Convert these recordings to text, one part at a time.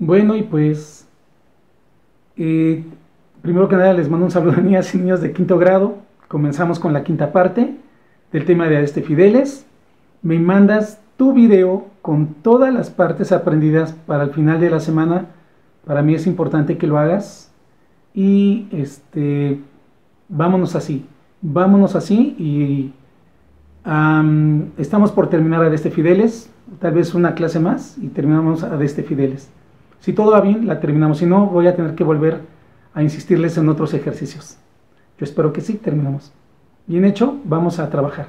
Bueno, y pues, eh, primero que nada les mando un saludo a niñas y niños de quinto grado. Comenzamos con la quinta parte del tema de Fideles. Me mandas tu video con todas las partes aprendidas para el final de la semana. Para mí es importante que lo hagas. Y vámonos así y estamos por terminar Fideles. Tal vez una clase más y terminamos Fideles. Si todo va bien, la terminamos. Si no, voy a tener que volver a insistirles en otros ejercicios. Yo espero que sí, terminamos. Bien hecho, vamos a trabajar.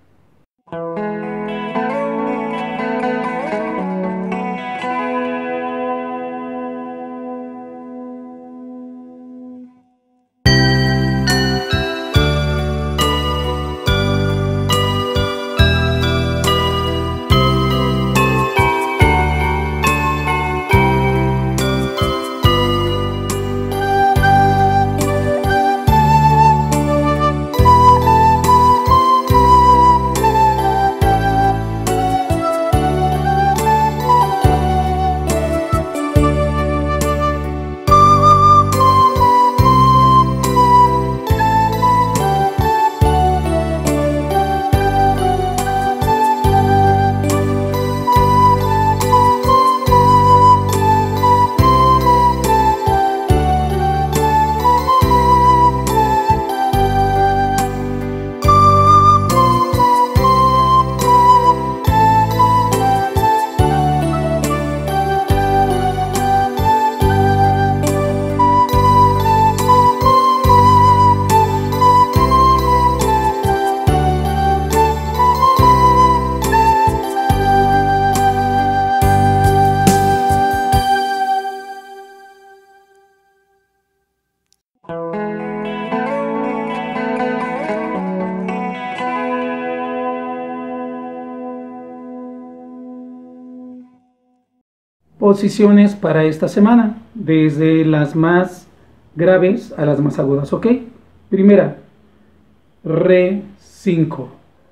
Posiciones para esta semana, desde las más graves a las más agudas, ¿ok? Primera, re 5.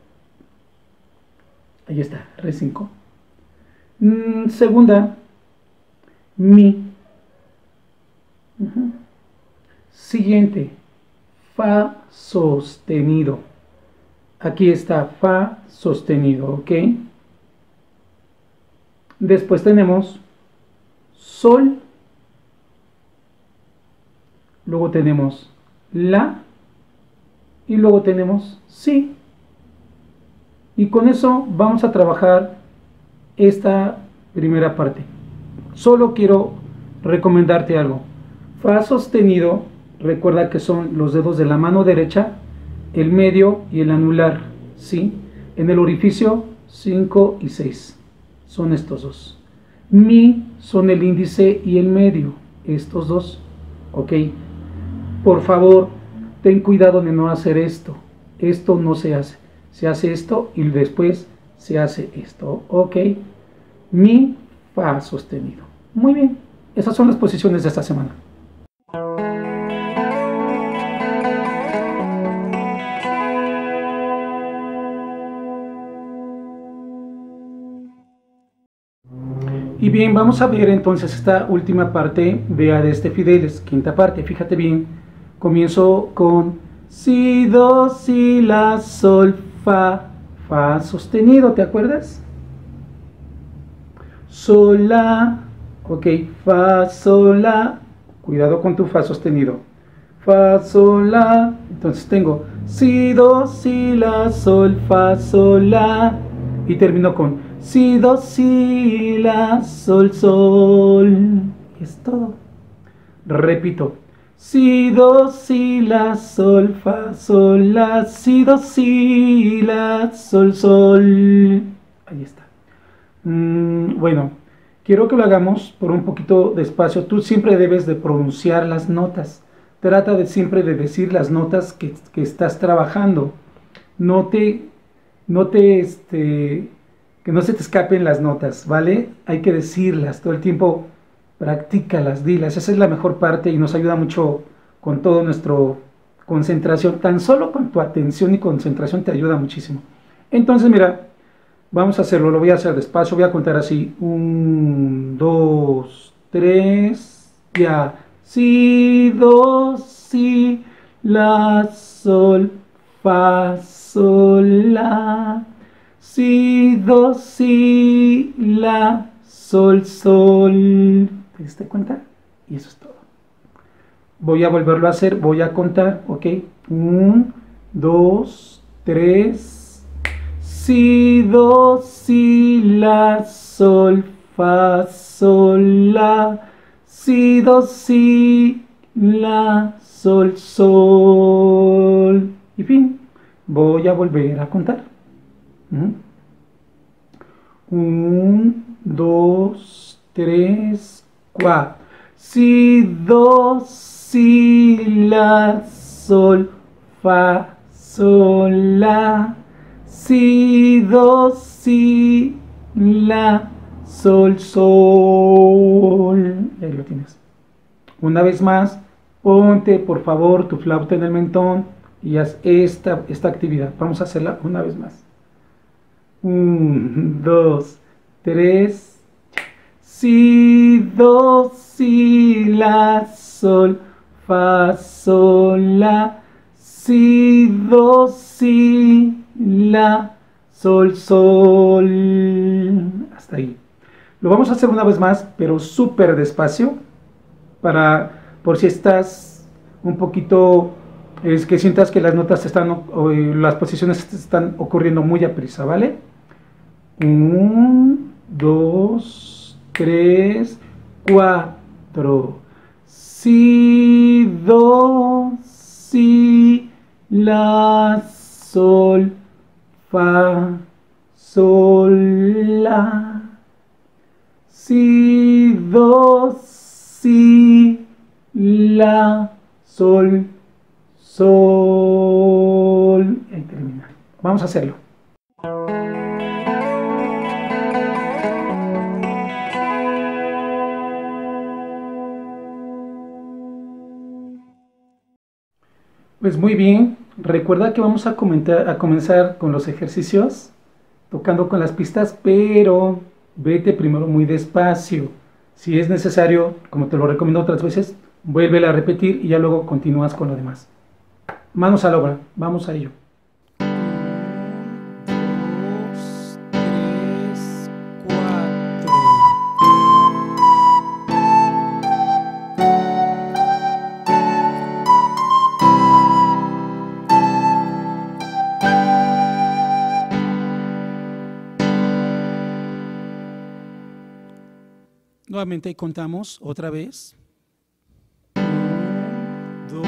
Ahí está, re 5. Segunda, mi. Siguiente, fa sostenido. Aquí está fa sostenido, ¿ok? Después tenemos sol, luego tenemos la y luego tenemos si. Y con eso vamos a trabajar esta primera parte. Solo quiero recomendarte algo. Fa sostenido, recuerda que son los dedos de la mano derecha, el medio y el anular, ¿sí? En el orificio 5 y 6 son estos dos. Mi son el índice y el medio, estos dos, ¿ok? Por favor, ten cuidado de no hacer esto. Esto no se hace. Se hace esto y después se hace esto, ¿ok? Mi, fa sostenido. Muy bien, esas son las posiciones de esta semana. Y bien, vamos a ver entonces esta última parte de Fideles, quinta parte. Fíjate bien, comienzo con si, do, si, la, sol, fa, fa sostenido, ¿te acuerdas? Sol, la, ok, fa, sol, la, cuidado con tu fa sostenido. Fa, sol, la, entonces tengo si, do, si, la, sol, fa, sol, la, y termino con si, do, si, la, sol, sol. Y es todo. Repito. Si, do, si, la, sol, fa, sol, la, si, do, si, la, sol, sol. Ahí está. Bueno, quiero que lo hagamos por un poquito despacio. Tú siempre debes de pronunciar las notas. Trata de siempre de decir las notas que estás trabajando. Que no se te escapen las notas, ¿vale? Hay que decirlas todo el tiempo, practícalas, dilas. Esa es la mejor parte y nos ayuda mucho con todo nuestro concentración. Tan solo con tu atención y concentración te ayuda muchísimo. Entonces, mira, vamos a hacerlo, lo voy a hacer despacio, voy a contar así, 1, 2, 3, ya. Si, do, si, la, sol, fa, sol, la. Si, do, si, la, sol, sol. ¿Te diste cuenta? Y eso es todo. Voy a volverlo a hacer, voy a contar, ¿ok? 1, 2, 3. Si, do, si, la, sol, fa, sol, la. Si, do, si, la, sol, sol. Y fin. Voy a volver a contar. 1, 2, 3, 4. Si, do, si, la, sol, fa, sol, la. Si, do, si, la, sol, sol. Y ahí lo tienes. Una vez más, ponte por favor tu flauta en el mentón y haz esta actividad. Vamos a hacerla una vez más. 1, 2, 3. Si, do, si, la, sol, fa, sol, la. Si, do, si, la, sol, sol. Hasta ahí. Lo vamos a hacer una vez más, pero súper despacio, por si estás un poquito, es que sientas que las notas están, las posiciones están ocurriendo muy a prisa, ¿vale? 1, 2, 3, 4. Si, do, si, la, sol, fa, sol, la. Si, do, si, la, sol, sol. Ahí termina. Vamos a hacerlo. Pues muy bien, recuerda que vamos a comenzar con los ejercicios, tocando con las pistas, pero vete primero muy despacio. Si es necesario, como te lo recomiendo otras veces, vuélvela a repetir y ya luego continúas con lo demás. Manos a la obra, vamos a ello. 1, 2, 3, 4. Nuevamente contamos otra vez. 1, 2,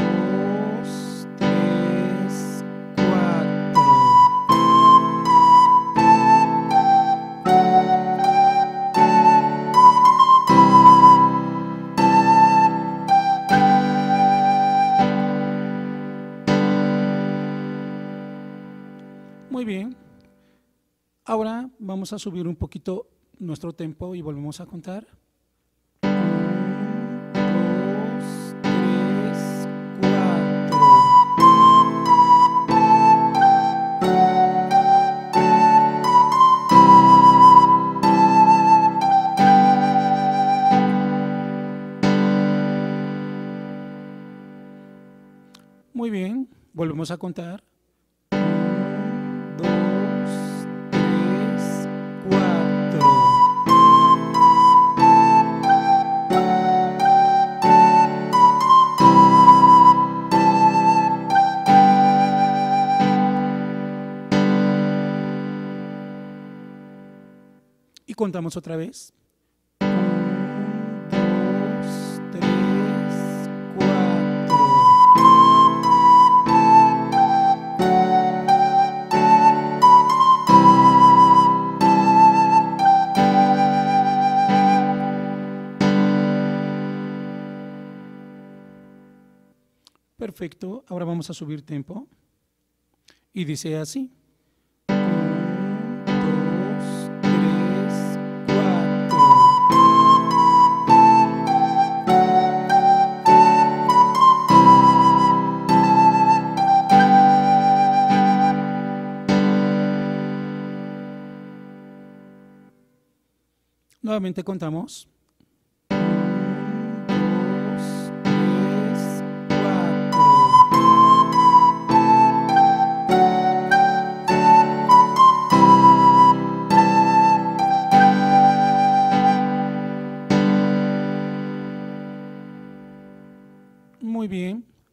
3, 4. Muy bien. Ahora vamos a subir un poquito nuestro tempo y volvemos a contar. 1, 2, 3, 4. Muy bien, volvemos a contar. 1, 2, 3, 4. Y contamos otra vez. 1, 2, 3, 4. Perfecto, ahora vamos a subir tempo. Y dice así. 1, 2, 3, 4. Nuevamente contamos. 1,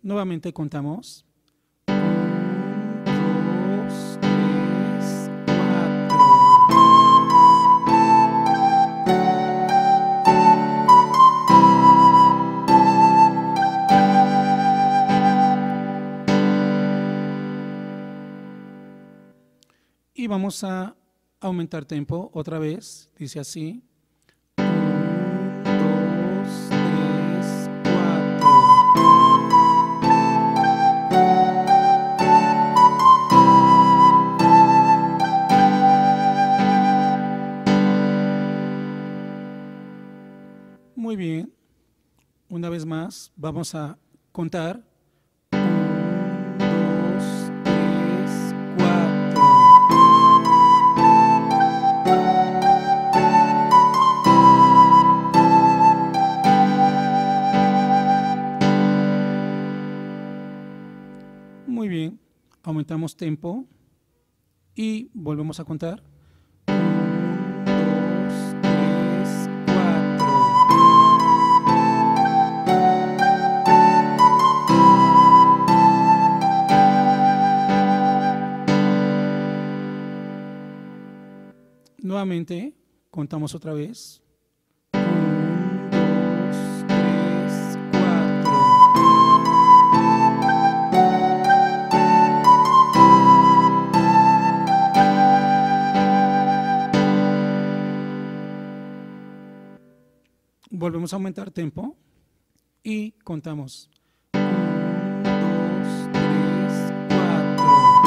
Nuevamente contamos. 1, 2, 3, 4. Y vamos a aumentar tempo otra vez. Dice así. 1, 2, 3, 4. Muy bien. Una vez más, vamos a contar. 1, 2, 3, 4. Muy bien. Aumentamos tempo y volvemos a contar. 1, 2, 3, 4. Nuevamente, contamos otra vez. 1, 2, 3, 4. Volvemos a aumentar tempo y contamos. 1, 2, 3, 4.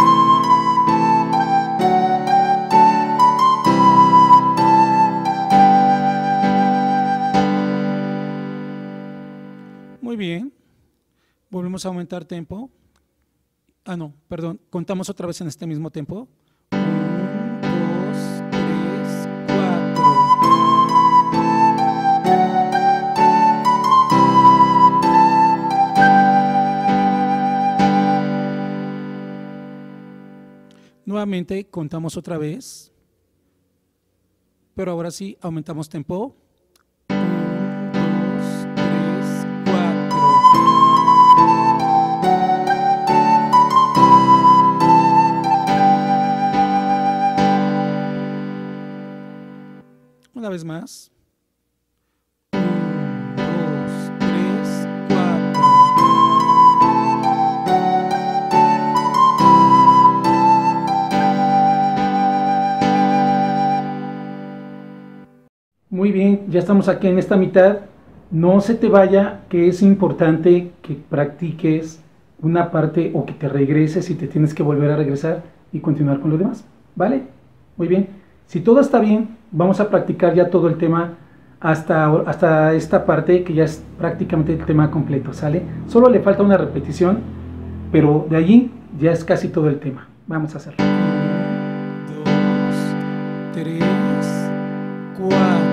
Muy bien. Volvemos a aumentar tempo. No, perdón. Contamos otra vez en este mismo tempo. 1, 2, 3, 4. Nuevamente contamos otra vez, pero ahora sí aumentamos tempo. 1, 2, 3, 4. Una vez más. 1, 2, 3, 4. Muy bien, ya estamos aquí en esta mitad. No se te vaya, que es importante que practiques una parte o que te regreses y te tienes que volver a regresar y continuar con lo demás, ¿vale? Muy bien. Si todo está bien, vamos a practicar ya todo el tema hasta esta parte que ya es prácticamente el tema completo, ¿sale? Solo le falta una repetición, pero de allí ya es casi todo el tema. Vamos a hacerlo. 1, 2, 3, 4.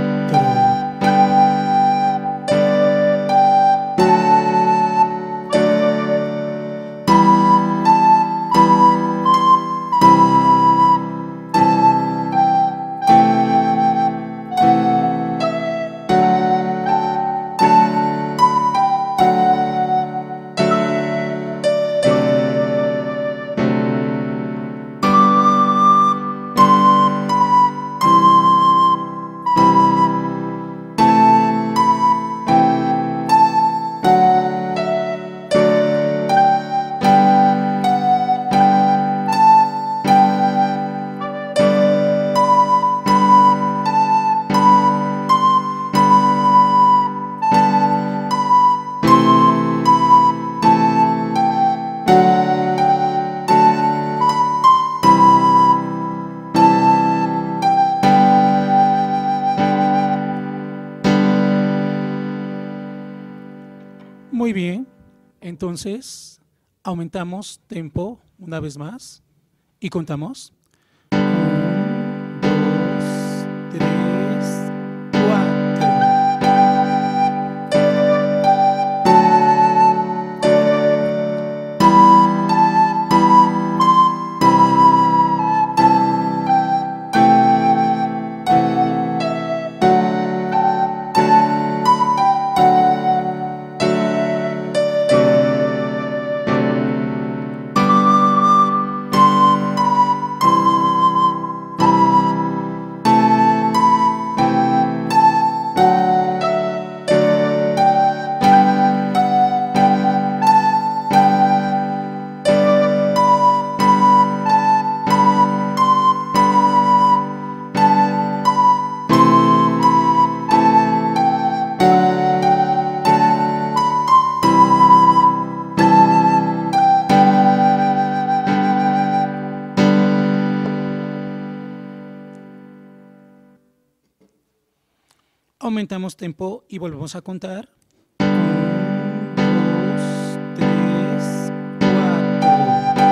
Muy bien, entonces aumentamos tempo una vez más y contamos. 1, 2, 3, 4. Aumentamos tempo y volvemos a contar. 1, 2, 3, 4.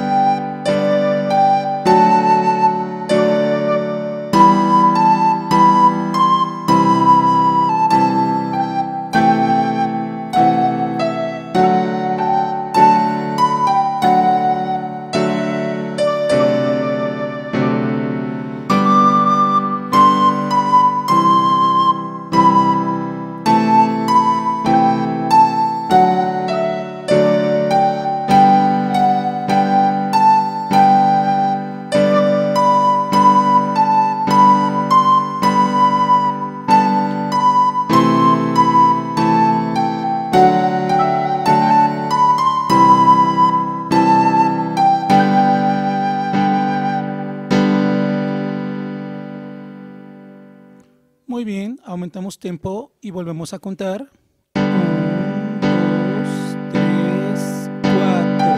Muy bien, aumentamos tempo y volvemos a contar. 1, 2, 3, 4.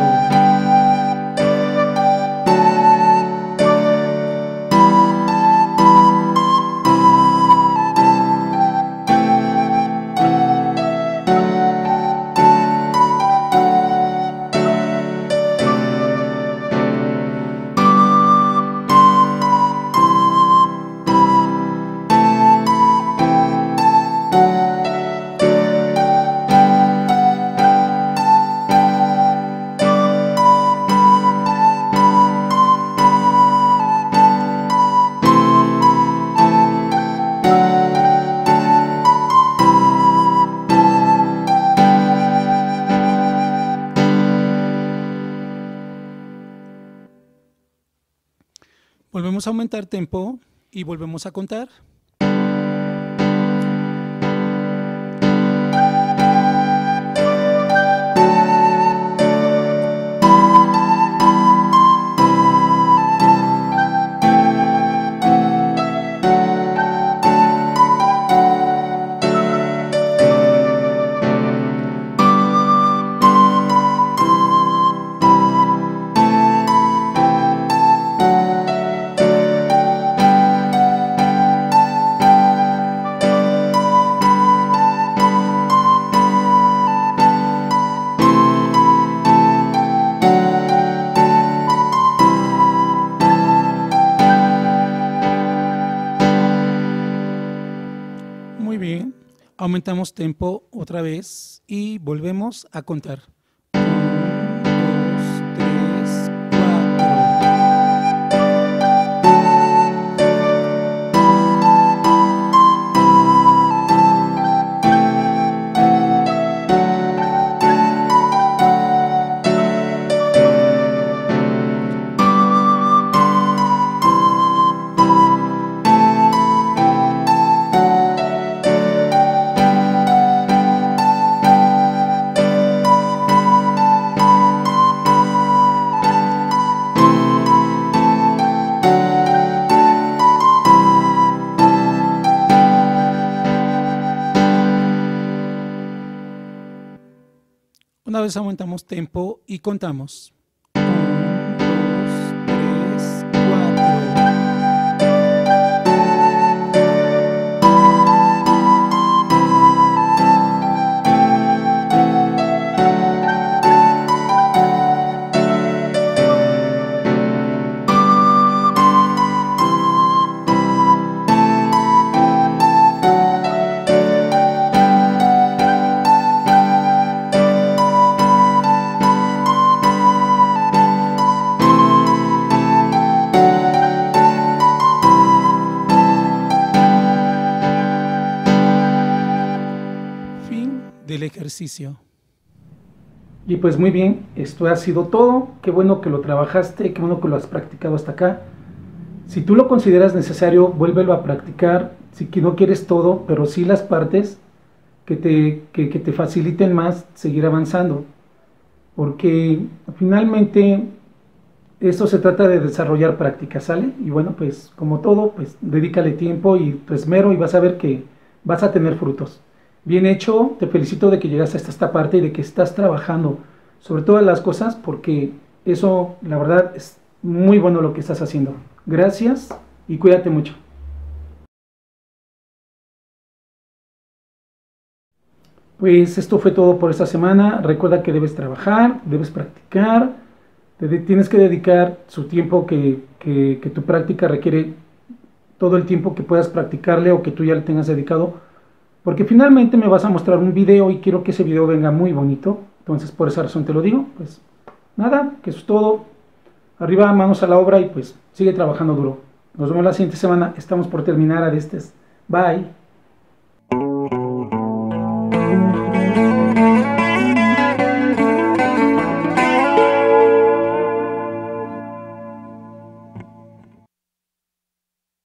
Volvemos a aumentar tempo y volvemos a contar. Muy bien, aumentamos tempo otra vez y volvemos a contar. 1, 2, 3, 4. Una vez aumentamos tempo y contamos. 1, 2, 3, 4. Del ejercicio. Y pues muy bien, esto ha sido todo. Qué bueno que lo trabajaste, qué bueno que lo has practicado hasta acá. Si tú lo consideras necesario, vuélvelo a practicar. Si que no quieres todo, pero sí las partes que te faciliten más seguir avanzando. Porque finalmente esto se trata de desarrollar práctica, ¿sale? Y bueno, pues como todo, pues dedícale tiempo y tu esmero y vas a ver que vas a tener frutos. Bien hecho, te felicito de que llegaste hasta esta parte y de que estás trabajando sobre todas las cosas, porque eso, la verdad, es muy bueno lo que estás haciendo. Gracias y cuídate mucho. Pues esto fue todo por esta semana. Recuerda que debes trabajar, debes practicar, tienes que dedicar su tiempo que tu práctica requiere, todo el tiempo que puedas practicarle o que tú ya le tengas dedicado, porque finalmente me vas a mostrar un video y quiero que ese video venga muy bonito. Entonces por esa razón te lo digo. Pues nada, que eso es todo. Arriba, manos a la obra y pues sigue trabajando duro. Nos vemos la siguiente semana. Estamos por terminar a Bye.